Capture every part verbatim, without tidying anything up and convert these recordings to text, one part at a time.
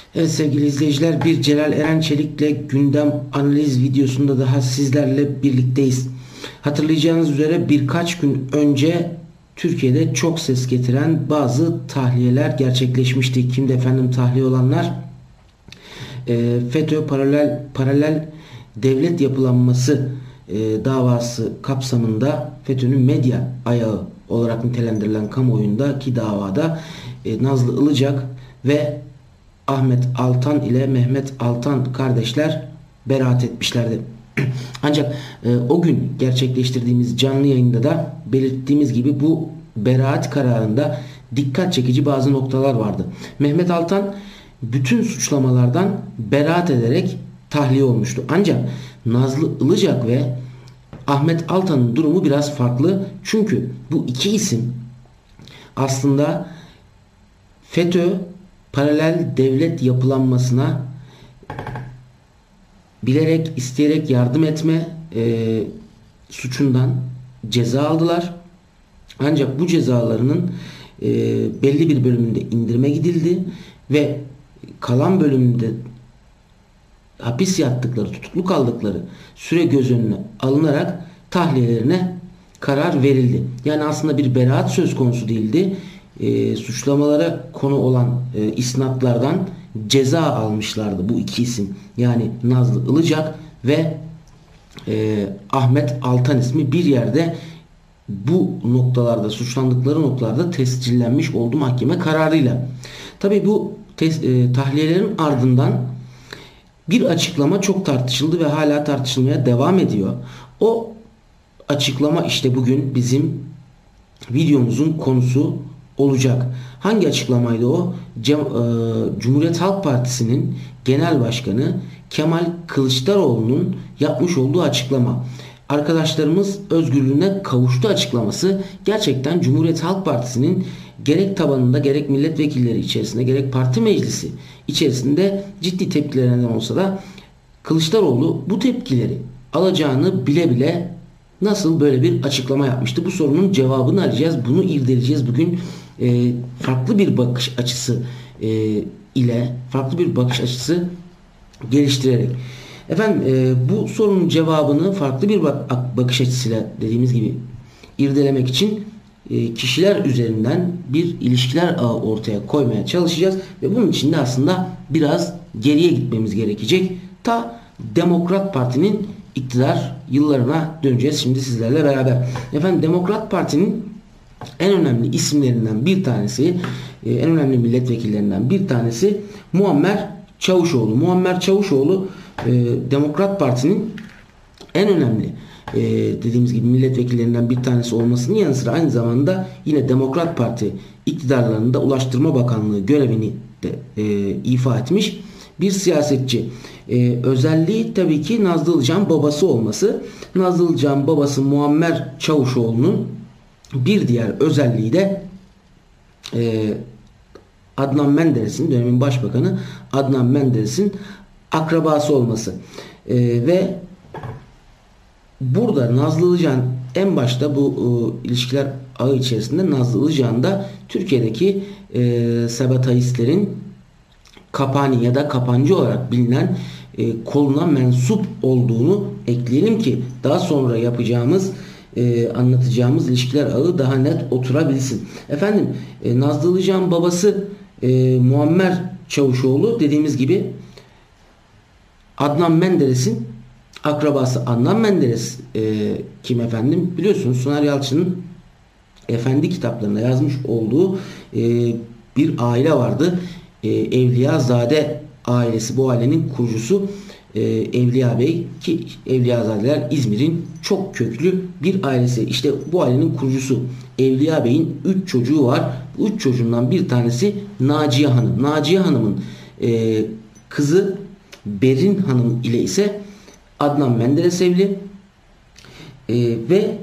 Evet sevgili izleyiciler, bir Celal Eren Çelik'le gündem analiz videosunda daha sizlerle birlikteyiz. Hatırlayacağınız üzere birkaç gün önce Türkiye'de çok ses getiren bazı tahliyeler gerçekleşmişti. Kimdi efendim tahliye olanlar? E, FETÖ paralel paralel devlet yapılanması e, davası kapsamında FETÖ'nün medya ayağı olarak nitelendirilen kamuoyundaki davada e, Nazlı Ilıcak ve Ahmet Altan ile Mehmet Altan kardeşler beraat etmişlerdi. Ancak e, o gün gerçekleştirdiğimiz canlı yayında da belirttiğimiz gibi bu beraat kararında dikkat çekici bazı noktalar vardı. Mehmet Altan bütün suçlamalardan beraat ederek tahliye olmuştu. Ancak Nazlı Ilıcak ve Ahmet Altan'ın durumu biraz farklı. Çünkü bu iki isim aslında FETÖ paralel devlet yapılanmasına bilerek, isteyerek yardım etme e, suçundan ceza aldılar. Ancak bu cezalarının e, belli bir bölümünde indirime gidildi ve kalan bölümünde hapis yattıkları, tutuklu kaldıkları süre göz önüne alınarak tahliyelerine karar verildi. Yani aslında bir beraat söz konusu değildi. E, suçlamalara konu olan e, isnatlardan ceza almışlardı bu iki isim. Yani Nazlı Ilıcak ve e, Ahmet Altan ismi bir yerde bu noktalarda, suçlandıkları noktalarda tescillenmiş oldu mahkeme kararıyla. Tabii bu tes, e, tahliyelerin ardından bir açıklama çok tartışıldı ve hala tartışılmaya devam ediyor. O açıklama işte bugün bizim videomuzun konusu olacak. Hangi açıklamaydı o? Cem, e, Cumhuriyet Halk Partisi'nin Genel Başkanı Kemal Kılıçdaroğlu'nun yapmış olduğu açıklama. Arkadaşlarımız özgürlüğüne kavuştu açıklaması gerçekten Cumhuriyet Halk Partisi'nin gerek tabanında gerek milletvekilleri içerisinde gerek parti meclisi içerisinde ciddi tepkilere neden olsa da Kılıçdaroğlu bu tepkileri alacağını bile bile nasıl böyle bir açıklama yapmıştı? Bu sorunun cevabını arayacağız. Bunu irdeleyeceğiz. Bugün e, farklı bir bakış açısı e, ile farklı bir bakış açısı geliştirerek. Efendim e, bu sorunun cevabını farklı bir bak bakış açısıyla dediğimiz gibi irdelemek için e, kişiler üzerinden bir ilişkiler ağı ortaya koymaya çalışacağız. Ve bunun için de aslında biraz geriye gitmemiz gerekecek. Ta Demokrat Parti'nin iktidar yıllarına döneceğiz şimdi sizlerle beraber. Efendim Demokrat Parti'nin en önemli isimlerinden bir tanesi, en önemli milletvekillerinden bir tanesi Muammer Çavuşoğlu. Muammer Çavuşoğlu Demokrat Parti'nin en önemli dediğimiz gibi milletvekillerinden bir tanesi olmasının yanı sıra aynı zamanda yine Demokrat Parti iktidarlarında Ulaştırma Bakanlığı görevini de ifa etmiş bir siyasetçi. Ee, özelliği tabii ki Nazlı Ilıcak'ın babası olması. Nazlı Ilıcak'ın babası Muammer Çavuşoğlu'nun bir diğer özelliği de e, Adnan Menderes'in, dönemin başbakanı Adnan Menderes'in akrabası olması. E, ve burada Nazlı Ilıcak'ın en başta bu e, ilişkiler ağı içerisinde Nazlı Ilıcak'ın da Türkiye'deki e, sabatayistlerin Kapani ya da Kapancı olarak bilinen e, koluna mensup olduğunu ekleyelim ki daha sonra yapacağımız e, anlatacağımız ilişkiler ağı daha net oturabilsin. Efendim e, Nazlı Ilıcak'ın babası e, Muammer Çavuşoğlu dediğimiz gibi Adnan Menderes'in akrabası. Adnan Menderes e, kim efendim? Biliyorsunuz Soner Yalçın'ın Efendi kitaplarında yazmış olduğu e, bir aile vardı. E, Evliyazade ailesi, bu ailenin kurucusu e, Evliya Bey ki Evliyazadeler İzmir'in çok köklü bir ailesi. İşte bu ailenin kurucusu Evliya Bey'in üç çocuğu var. Bu üç çocuğundan bir tanesi Naciye Hanım. Naciye Hanım'ın e, kızı Berin Hanım ile ise Adnan Menderes evli e, ve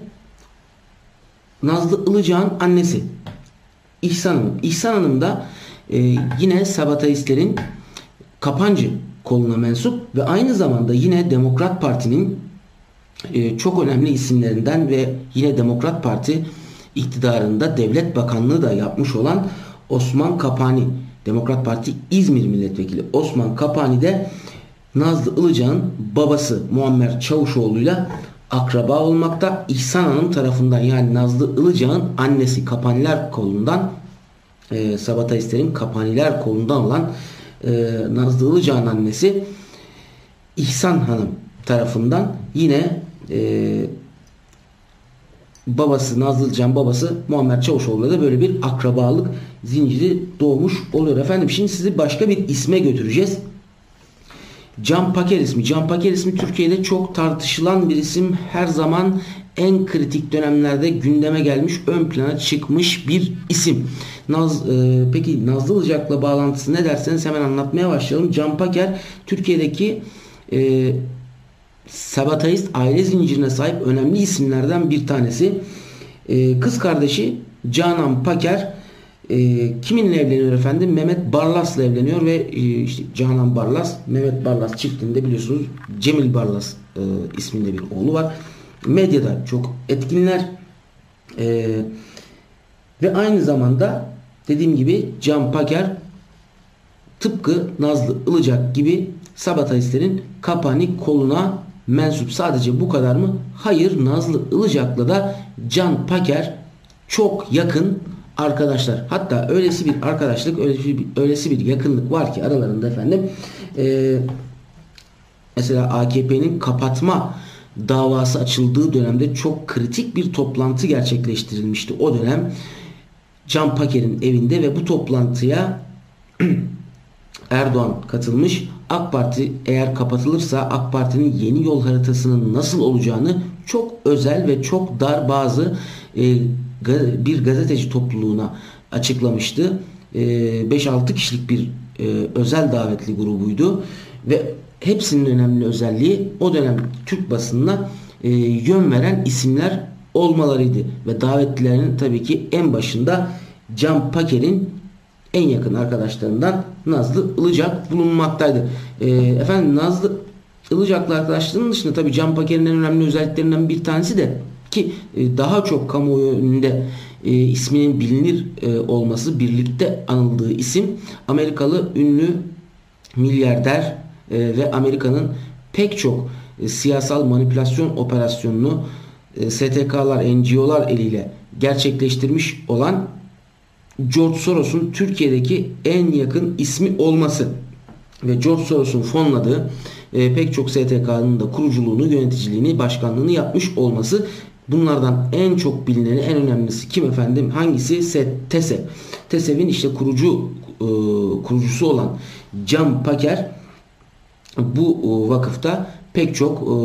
Nazlı Ilıcak'ın annesi İhsan Hanım. İhsan Hanım da Ee, yine sabatayistlerin Kapancı koluna mensup ve aynı zamanda yine Demokrat Parti'nin e, çok önemli isimlerinden ve yine Demokrat Parti iktidarında devlet bakanlığı da yapmış olan Osman Kapani Demokrat Parti İzmir Milletvekili Osman Kapani de Nazlı Ilıcalı'nın babası Muammer Çavuşoğlu'yla akraba olmakta. İhsan Hanım tarafından, yani Nazlı Ilıcalı'nın annesi Kapaniler kolundan, e, Sabatayistlerin Kapaniler kolundan olan e, Nazlı Ilıcalı'nın annesi İhsan Hanım tarafından yine e, babası, Nazlı Ilıcalı'nın babası Muammer Çavuşoğlu'yla da böyle bir akrabalık zinciri doğmuş oluyor efendim. Şimdi sizi başka bir isme götüreceğiz. Can Paker ismi. Can Paker ismi Türkiye'de çok tartışılan bir isim. Her zaman en kritik dönemlerde gündeme gelmiş, ön plana çıkmış bir isim. Naz, e, peki Nazlı Ilıcalı'la bağlantısı ne derseniz hemen anlatmaya başlayalım. Can Paker Türkiye'deki e, Sabatayist aile zincirine sahip önemli isimlerden bir tanesi. E, kız kardeşi Canan Paker e, kiminle evleniyor efendim? Mehmet Barlas'la evleniyor ve e, işte Canan Barlas, Mehmet Barlas çiftinde biliyorsunuz Cemil Barlas e, isminde bir oğlu var. Medyada çok etkinler e, ve aynı zamanda dediğim gibi Can Paker tıpkı Nazlı Ilıcalı gibi Sabatayistlerin Kapani koluna mensup. Sadece bu kadar mı? Hayır, Nazlı Ilıcalı'la da Can Paker çok yakın arkadaşlar. Hatta öylesi bir arkadaşlık, öylesi bir, öylesi bir yakınlık var ki aralarında efendim e, mesela A K P'nin kapatma davası açıldığı dönemde çok kritik bir toplantı gerçekleştirilmişti. O dönem Can Paker'in evinde ve bu toplantıya Erdoğan katılmış. AK Parti eğer kapatılırsa AK Parti'nin yeni yol haritasının nasıl olacağını çok özel ve çok dar bazı e, bir gazeteci topluluğuna açıklamıştı. E, beş altı kişilik bir e, özel davetli grubuydu ve hepsinin önemli özelliği o dönem Türk basınına e, yön veren isimler olmalarıydı ve davetlilerin tabii ki en başında Can Paker'in en yakın arkadaşlarından Nazlı Ilıcalı bulunmaktaydı. E, efendim Nazlı Ilıcalı'la arkadaşlarının dışında tabii Can Paker'in en önemli özelliklerinden bir tanesi de ki e, daha çok kamuoyu önünde e, isminin bilinir e, olması, birlikte anıldığı isim Amerikalı ünlü milyarder e, ve Amerika'nın pek çok e, siyasal manipülasyon operasyonunu e, S T K'lar, N G O'lar eliyle gerçekleştirmiş olan George Soros'un Türkiye'deki en yakın ismi olması ve George Soros'un fonladığı e, pek çok S T K'nın da kuruculuğunu, yöneticiliğini, başkanlığını yapmış olması. Bunlardan en çok bilineni, en önemlisi kim efendim? Hangisi? TESEV. TESEV'in işte kurucu e, kurucusu olan Can Paker bu e, vakıfta pek çok e,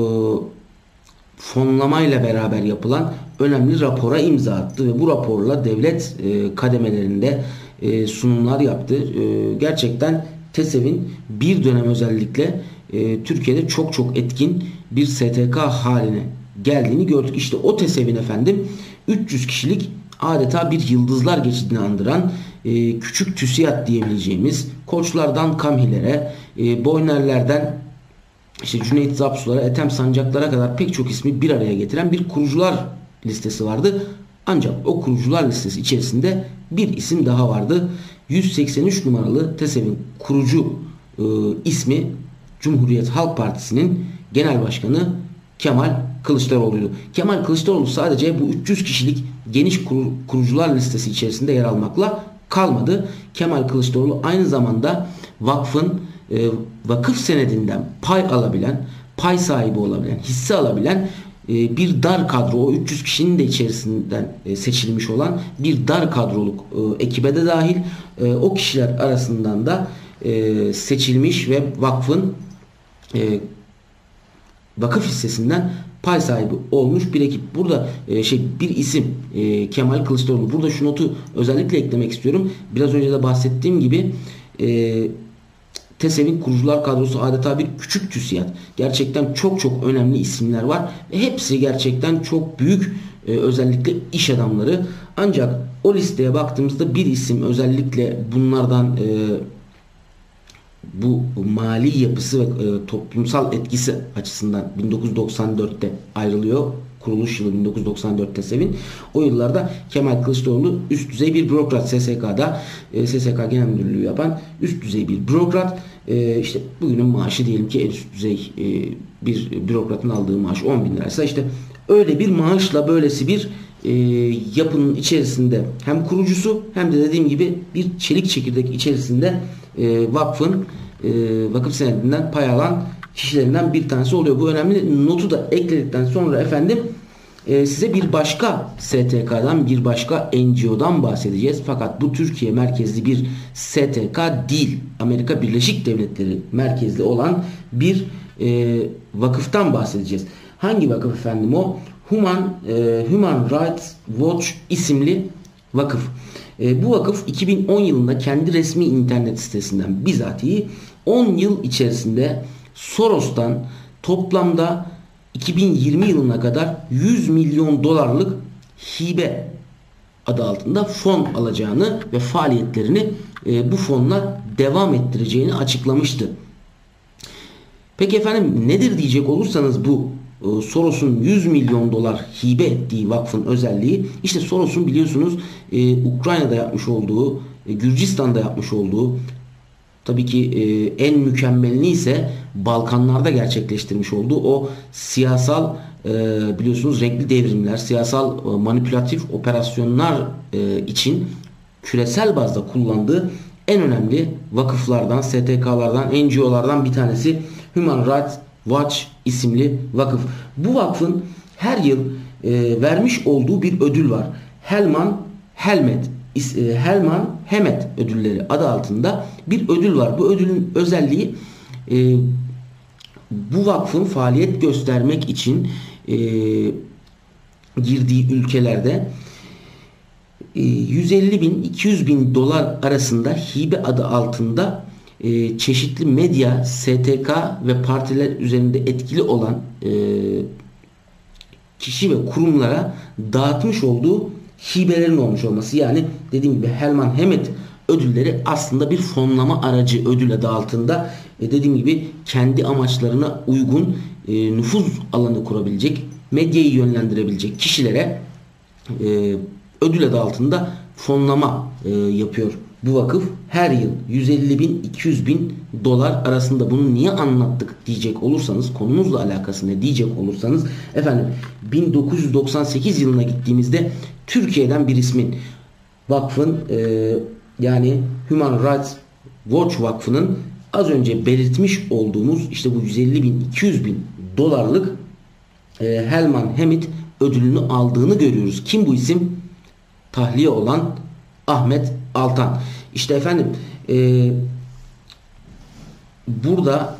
fonlamayla beraber yapılan önemli rapora imza attı ve bu raporla devlet e, kademelerinde e, sunumlar yaptı. E, gerçekten TESEV'in bir dönem özellikle e, Türkiye'de çok çok etkin bir S T K haline geldiğini gördük. İşte o TESEV'in efendim üç yüz kişilik adeta bir yıldızlar geçidini andıran e, küçük TÜSİAD diyebileceğimiz Koçlardan Kamhilere, e, Boynerlerden işte Cüneyt Zapsulara, Ethem Sancaklar'a kadar pek çok ismi bir araya getiren bir kurucular listesi vardı. Ancak o kurucular listesi içerisinde bir isim daha vardı. yüz seksen üç numaralı TESEV'in kurucu e, ismi Cumhuriyet Halk Partisi'nin Genel Başkanı Kemal Kılıçdaroğlu'ydu. Kemal Kılıçdaroğlu sadece bu üç yüz kişilik geniş kur, kurucular listesi içerisinde yer almakla kalmadı. Kemal Kılıçdaroğlu aynı zamanda vakfın e, vakıf senedinden pay alabilen, pay sahibi olabilen, hisse alabilen e, bir dar kadro, o üç yüz kişinin de içerisinden e, seçilmiş olan bir dar kadroluk e, ekibe de dahil e, o kişiler arasından da e, seçilmiş ve vakfın e, vakıf hissesinden pay sahibi olmuş bir ekip. Burada e, şey bir isim e, Kemal Kılıçdaroğlu. Burada şu notu özellikle eklemek istiyorum. Biraz önce de bahsettiğim gibi e, TESEV'in kurucular kadrosu adeta bir küçük TÜSİAD. Gerçekten çok çok önemli isimler var ve hepsi gerçekten çok büyük e, özellikle iş adamları. Ancak o listeye baktığımızda bir isim özellikle bunlardan e, bu mali yapısı ve e, toplumsal etkisi açısından bin dokuz yüz doksan dörtte ayrılıyor kuruluş yılı bin dokuz yüz doksan dört TESEV'in. O yıllarda Kemal Kılıçdaroğlu üst düzey bir bürokrat, S S K'da e, S S K Genel Müdürlüğü yapan üst düzey bir bürokrat. E, işte bugünün maaşı diyelim ki en üst düzey e, bir bürokratın aldığı maaş on bin liraysa, işte öyle bir maaşla böylesi bir e, yapının içerisinde hem kurucusu hem de dediğim gibi bir çelik çekirdek içerisinde e, vakfın e, vakıf senedinden pay alan kişilerinden bir tanesi oluyor. Bu önemli notu da ekledikten sonra efendim e, size bir başka S T K'dan, bir başka N G O'dan bahsedeceğiz. Fakat bu Türkiye merkezli bir S T K değil. Amerika Birleşik Devletleri merkezli olan bir e, vakıftan bahsedeceğiz. Hangi vakıf efendim o? Human, e, Human Rights Watch isimli vakıf. E, bu vakıf iki bin on yılında kendi resmi internet sitesinden bizatihi on yıl içerisinde Soros'tan toplamda iki bin yirmi yılına kadar yüz milyon dolarlık hibe adı altında fon alacağını ve faaliyetlerini e, bu fonla devam ettireceğini açıklamıştı. Peki efendim nedir diyecek olursanız bu e, Soros'un yüz milyon dolar hibe ettiği vakfın özelliği, işte Soros'un biliyorsunuz e, Ukrayna'da yapmış olduğu, e, Gürcistan'da yapmış olduğu, tabii ki e, en mükemmelini ise Balkanlarda gerçekleştirmiş olduğu o siyasal e, biliyorsunuz renkli devrimler, siyasal e, manipülatif operasyonlar e, için küresel bazda kullandığı en önemli vakıflardan, S T K'lardan, N G O'lardan bir tanesi Human Rights Watch isimli vakıf. Bu vakfın her yıl e, vermiş olduğu bir ödül var. Helman Helmet Helman Hemet ödülleri adı altında bir ödül var. Bu ödülün özelliği e, bu vakfın faaliyet göstermek için e, girdiği ülkelerde e, yüz elli bin iki yüz bin dolar arasında hibe adı altında e, çeşitli medya, S T K ve partiler üzerinde etkili olan e, kişi ve kurumlara dağıtmış olduğu hibelerin olmuş olması. Yani dediğim gibi Helman Hemet ödülleri aslında bir fonlama aracı, ödül adı altında e dediğim gibi kendi amaçlarına uygun e, nüfuz alanı kurabilecek, medyayı yönlendirebilecek kişilere e, ödül adı altında fonlama e, yapıyor bu vakıf. Her yıl yüz elli bin iki yüz bin dolar arasında. Bunu niye anlattık diyecek olursanız, konumuzla alakası ne diyecek olursanız efendim bin dokuz yüz doksan sekiz yılına gittiğimizde Türkiye'den bir ismin, vakfın e, yani Human Rights Watch Vakfı'nın az önce belirtmiş olduğumuz işte bu yüz elli bin iki yüz bin dolarlık e, Helman Hemet ödülünü aldığını görüyoruz. Kim bu isim? Tahliye olan Ahmet Altan. İşte efendim e, burada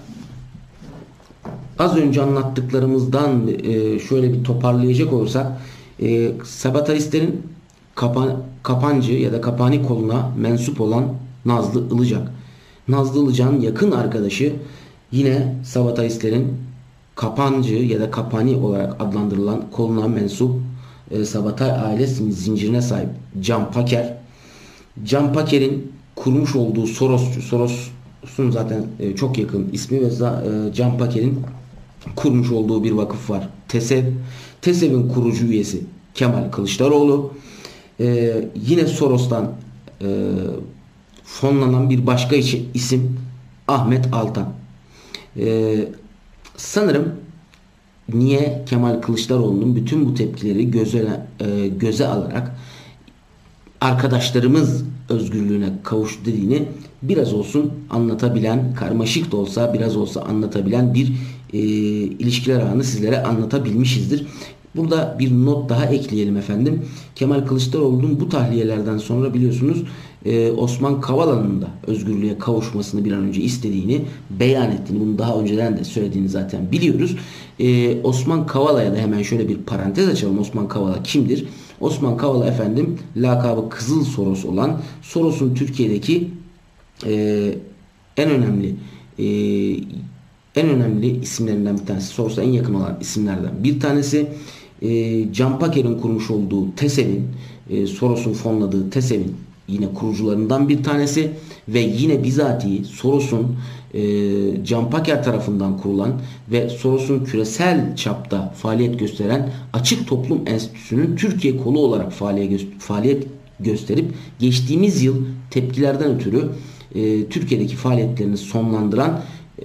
az önce anlattıklarımızdan e, şöyle bir toparlayacak olursak e, Sabatalistlerin kapan, Kapancı ya da Kapani koluna mensup olan Nazlı Ilıcak. Nazlı Ilıcak'ın yakın arkadaşı yine Sabatalistlerin Kapancı ya da Kapani olarak adlandırılan koluna mensup e, Sabatay ailesinin zincirine sahip Can Paker. Can Paker'in kurmuş olduğu Sorosçu, Soros'un zaten e, çok yakın ismi ve e, Can Paker'in kurmuş olduğu bir vakıf var. TESEV. TESEV'in kurucu üyesi Kemal Kılıçdaroğlu. E, yine Soros'tan e, fonlanan bir başka isim Ahmet Altan. E, sanırım niye Kemal Kılıçdaroğlu'nun bütün bu tepkileri göze, e, göze alarak arkadaşlarımız özgürlüğüne kavuştu dediğini biraz olsun anlatabilen, karmaşık da olsa biraz olsa anlatabilen bir e, ilişkiler ağını sizlere anlatabilmişizdir. Burada bir not daha ekleyelim efendim. Kemal Kılıçdaroğlu'nun bu tahliyelerden sonra biliyorsunuz e, Osman Kavala'nın da özgürlüğe kavuşmasını bir an önce istediğini beyan ettiğini, bunu daha önceden de söylediğini zaten biliyoruz. E, Osman Kavala'ya da hemen şöyle bir parantez açalım. Osman Kavala kimdir? Osman Kavala efendim lakabı Kızıl Soros olan, Soros'un Türkiye'deki e, en önemli e, en önemli isimlerinden bir tanesi. Soros'a en yakın olan isimlerden bir tanesi. E, Can Paker'in kurmuş olduğu TESEV'in, e, Soros'un fonladığı TESEV'in yine kurucularından bir tanesi ve yine bizatihi Soros'un e, Can Packer tarafından kurulan ve Soros'un küresel çapta faaliyet gösteren Açık Toplum Enstitüsü'nün Türkiye kolu olarak faaliyet, gö faaliyet gösterip geçtiğimiz yıl tepkilerden ötürü e, Türkiye'deki faaliyetlerini sonlandıran e,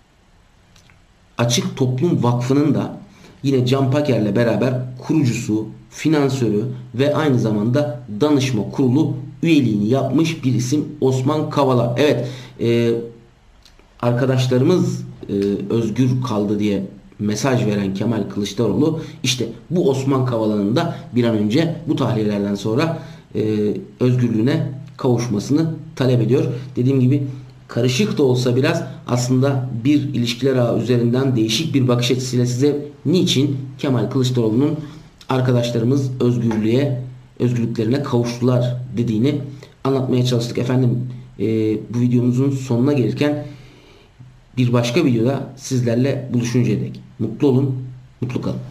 Açık Toplum Vakfı'nın da yine Can Packer'le beraber kurucusu, finansörü ve aynı zamanda danışma kurulu üyeliğini yapmış bir isim Osman Kavala. Evet, e, arkadaşlarımız e, özgür kaldı diye mesaj veren Kemal Kılıçdaroğlu işte bu Osman Kavala'nın da bir an önce bu tahliyelerden sonra e, özgürlüğüne kavuşmasını talep ediyor. Dediğim gibi karışık da olsa biraz aslında bir ilişkiler ağı üzerinden değişik bir bakış açısıyla size niçin Kemal Kılıçdaroğlu'nun arkadaşlarımız özgürlüğe, özgürlüklerine kavuştular dediğini anlatmaya çalıştık. Efendim e, bu videomuzun sonuna gelirken bir başka videoda sizlerle buluşuncaya dek mutlu olun, mutlu kalın.